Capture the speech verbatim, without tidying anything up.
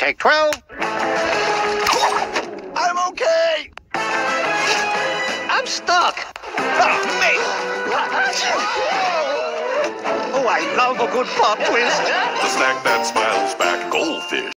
Take twelve. I'm okay. I'm stuck. Oh, me. Oh, I love a good plot twist. The snack that smiles back, Goldfish.